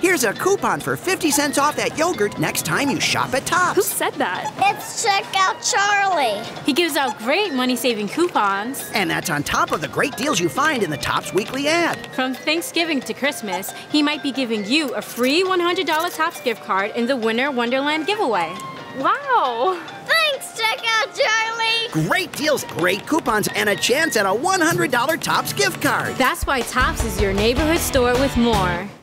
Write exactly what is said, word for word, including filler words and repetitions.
Here's a coupon for fifty cents off that yogurt next time you shop at Tops. Who said that? It's Check Out Charlie. He gives out great money-saving coupons. And that's on top of the great deals you find in the Tops weekly ad. From Thanksgiving to Christmas, he might be giving you a free one hundred dollar Tops gift card in the Winter Wonderland giveaway. Wow! Thanks, Check Out Charlie. Great deals, great coupons, and a chance at a one hundred dollar Tops gift card. That's why Tops is your neighborhood store with more.